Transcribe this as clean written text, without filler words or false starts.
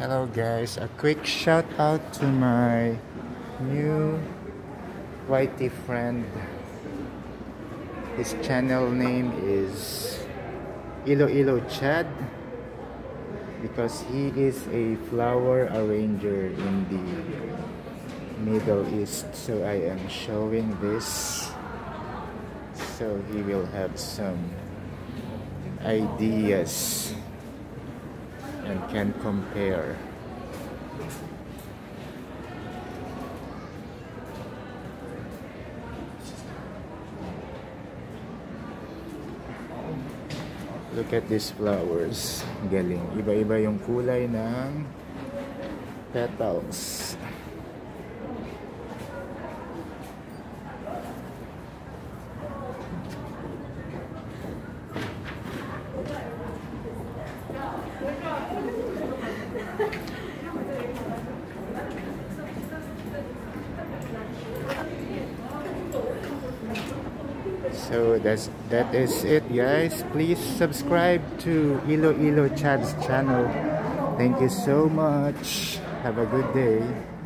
Hello guys, a quick shout out to my new YT friend. His channel name is Ilo Chad because he is a flower arranger in the Middle East. So I am showing this so he will have some ideas and can compare. Look at these flowers. Galing. Iba-iba yung kulay ng petals. So that is it guys. Please subscribe to Ilo Chad's channel. Thank you so much. Have a good day.